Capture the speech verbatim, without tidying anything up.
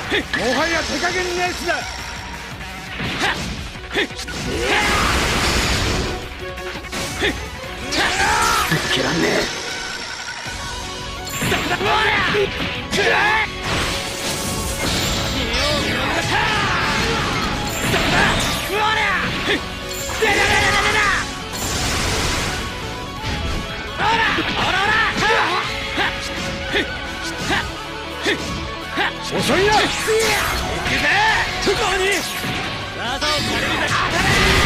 もはや手加減なしだ。つけらんねえ。遅いな。行くぜ。ここに技を借りるぜ。